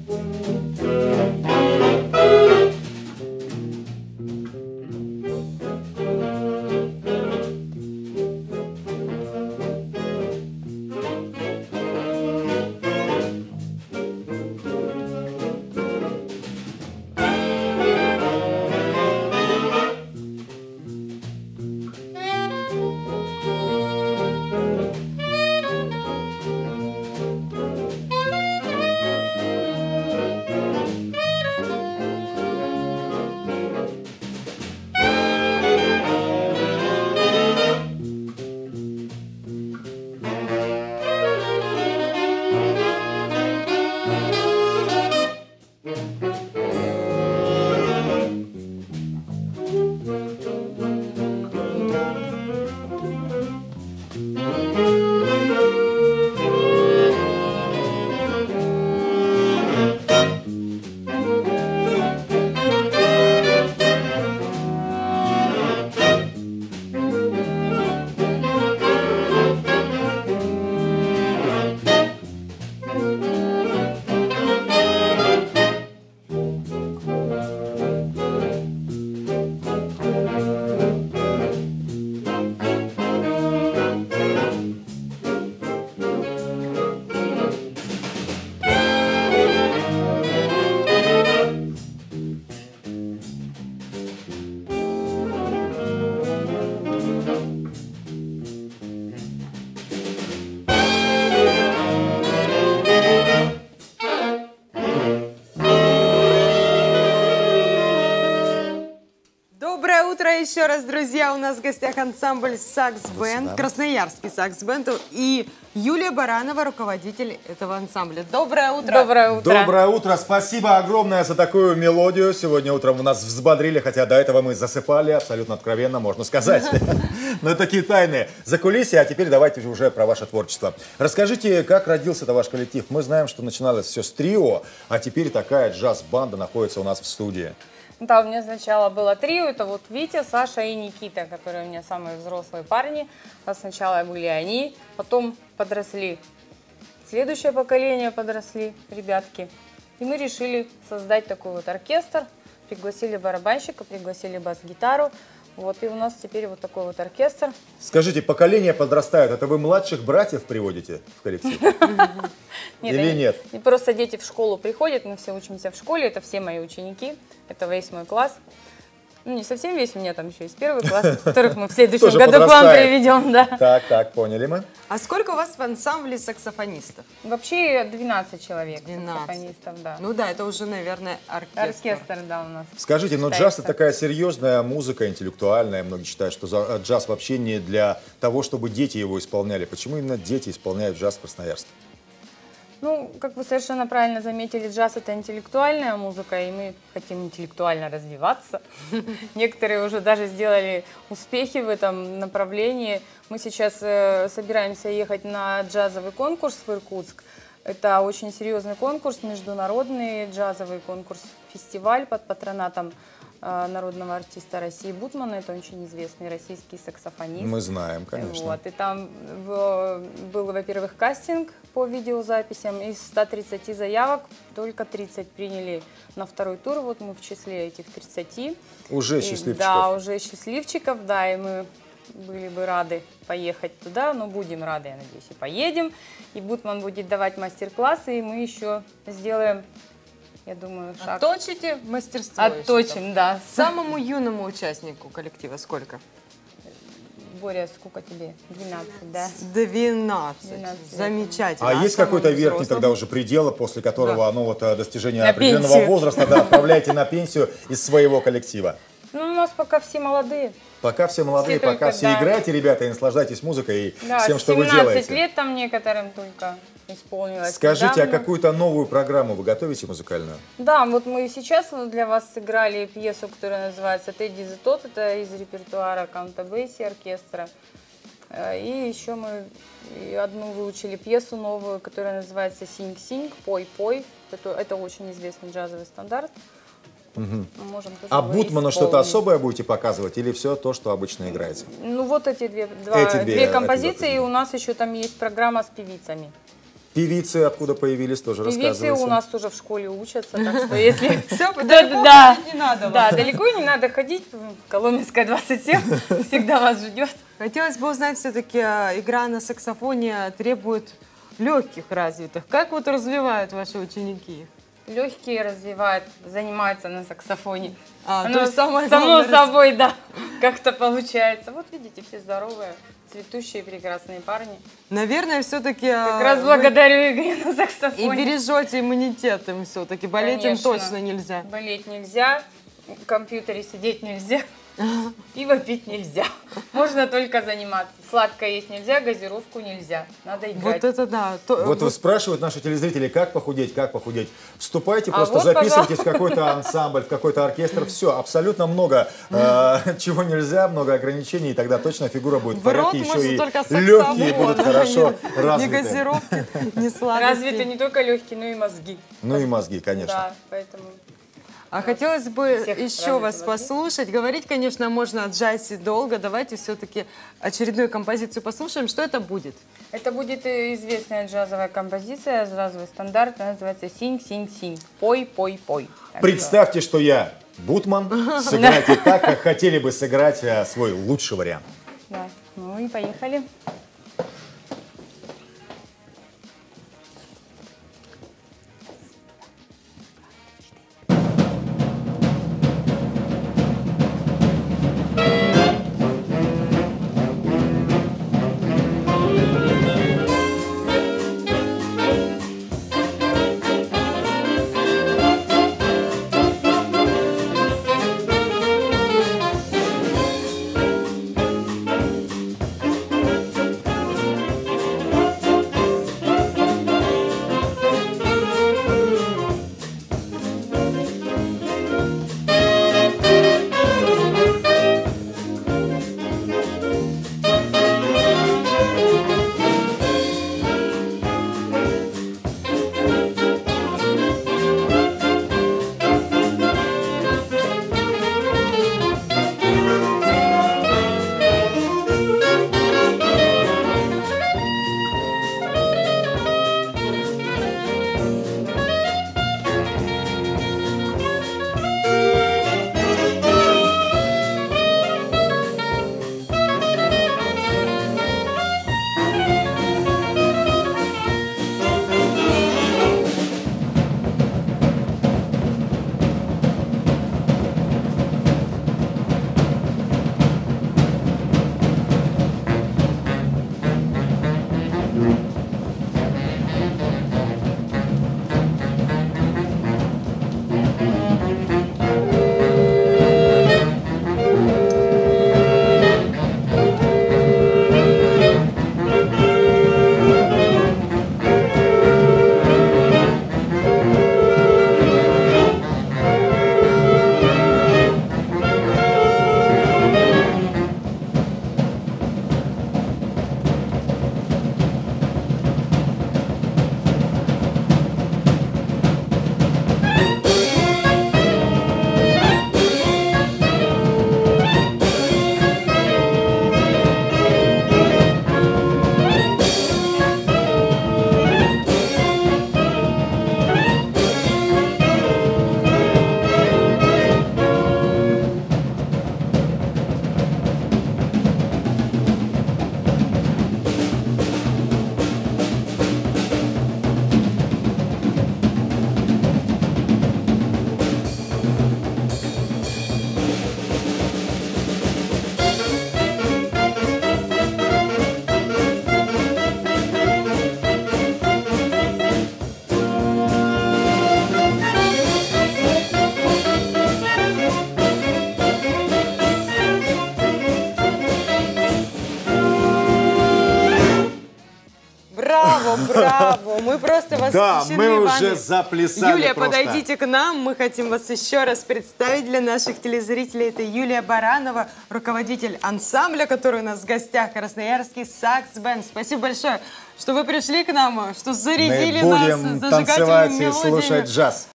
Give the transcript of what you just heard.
Еще раз, друзья, у нас в гостях ансамбль «Сакс-бенд», красноярский «Сакс-бенд» и Юлия Баранова, руководитель этого ансамбля. Доброе утро! Доброе утро! Доброе утро! Спасибо огромное за такую мелодию. Сегодня утром вы нас взбодрили, хотя до этого мы засыпали, абсолютно откровенно, можно сказать. Но такие тайны закулисья, а теперь давайте уже про ваше творчество. Расскажите, как родился ваш коллектив? Мы знаем, что начиналось все с трио, а теперь такая джаз-банда находится у нас в студии. Да, у меня сначала было трио, это вот Витя, Саша и Никита, которые у меня самые взрослые парни. А сначала были они, потом подросли, следующее поколение подросли, ребятки. И мы решили создать такой вот оркестр, пригласили барабанщика, пригласили бас-гитару. Вот, и у нас теперь вот такой вот оркестр. Скажите, поколения подрастают, это вы младших братьев приводите в коллектив? Или нет? Просто дети в школу приходят, мы все учимся в школе, это все мои ученики, это весь мой класс. Ну, не совсем весь, у меня там еще есть первый класс, которых мы в следующем году к вам приведем. Да. Так, поняли мы. А сколько у вас в ансамбле саксофонистов? Вообще 12 человек 12. саксофонистов, да. Ну да, это уже, наверное, оркестр. Оркестр, да, у нас. Скажите, но джаз это такая серьезная музыка, интеллектуальная. Многие считают, что джаз вообще не для того, чтобы дети его исполняли. Почему именно дети исполняют джаз в Красноярске? Ну, как вы совершенно правильно заметили, джаз — это интеллектуальная музыка, и мы хотим интеллектуально развиваться. Некоторые уже даже сделали успехи в этом направлении. Мы сейчас собираемся ехать на джазовый конкурс в Иркутск. Это очень серьезный конкурс, международный джазовый конкурс, фестиваль под патронатом народного артиста России Бутмана. Это очень известный российский саксофонист. Мы знаем, конечно. Вот. И там был, во-первых, кастинг по видеозаписям. Из 130 заявок только 30 приняли на второй тур. Вот мы в числе этих 30. Уже счастливчиков. Да, уже счастливчиков, да, и мы были бы рады поехать туда, но будем рады, я надеюсь, и поедем. И Бутман будет давать мастер-классы, и мы еще сделаем, я думаю, шаг. Отточите мастерство. Отточим, да. Самому юному участнику коллектива сколько? Боря, сколько тебе? 12, да? 12. Замечательно. А есть какой-то верхний тогда уже предел, после которого, ну вот, достижение определенного возраста, да, отправляете на пенсию из своего коллектива? Ну, у нас пока все молодые. Пока все молодые, все пока только, все да. играете, ребята, и наслаждайтесь музыкой и Да, всем, что вы делаете. 17 лет там некоторым только исполнилось. Скажите, а недавно. какую-то новую программу вы готовите музыкальную? Да, вот мы сейчас для вас сыграли пьесу, которая называется «Тедди the Тот», это из репертуара Каунта Бейси оркестра. И еще мы одну выучили пьесу новую, которая называется «Синг-синг», «Пой-пой». Это очень известный джазовый стандарт. Угу. Можем тоже А его Бутмана что-то исполнить. особое будете показывать или все то, что обычно играете? Ну вот эти две две композиции, и у нас еще там есть программа с певицами. Певицы откуда появились, тоже Певицы рассказывайте. у нас уже в школе учатся, так что если... Все, Да, далеко да, ходить не надо вам. да, далеко не надо ходить. Коломенская 27 всегда вас ждет. Хотелось бы узнать, все-таки игра на саксофоне требует легких развитых. Как вот развивают ваши ученики? Легкие развивают, занимаются на саксофоне. То Оно есть самое само главное собой, да, как-то получается. Вот видите, все здоровые, цветущие, прекрасные парни. Наверное, все-таки Как раз благодарю игре на и саксофоне. бережете иммунитет им все-таки. Болеть им Конечно. точно нельзя. Болеть нельзя, в компьютере сидеть нельзя, пиво пить нельзя. Можно только заниматься. Сладкое есть нельзя, газировку нельзя. Надо играть. Вот это да. Вот спрашивают наши телезрители, как похудеть, как похудеть. Вступайте, А просто вот, записывайтесь в какой-то ансамбль, в какой-то оркестр. Все, абсолютно много чего нельзя, много ограничений, и тогда точно фигура будет в В рот порядке. Еще можно и только саксофон, легкие будут хорошо не развиты. газировки, не Развиты сладости. не только легкие, но и мозги. Ну и мозги, конечно. Да, поэтому... А хотелось бы Всех еще вас развитых мозгов. послушать. Говорить, конечно, можно о джазе долго. Давайте все-таки очередную композицию послушаем. Что это будет? Это будет известная джазовая композиция, джазовый стандарт, она называется «Синь-синь-синь». Пой, пой, пой. Так Представьте, что я Бутман. Сыграйте так, как хотели бы сыграть свой лучший вариант. что, да. Ну и поехали. Браво, браво! Мы просто Да, восхищены мы вами. уже заплясали Юлия, просто. подойдите к нам. Мы хотим вас еще раз представить для наших телезрителей. Это Юлия Баранова, руководитель ансамбля, который у нас в гостях, Красноярский сакс-бенд. Спасибо большое, что вы пришли к нам, что зарядили Мы нас будем зажигательными танцевать и мелодиями. слушать джаз.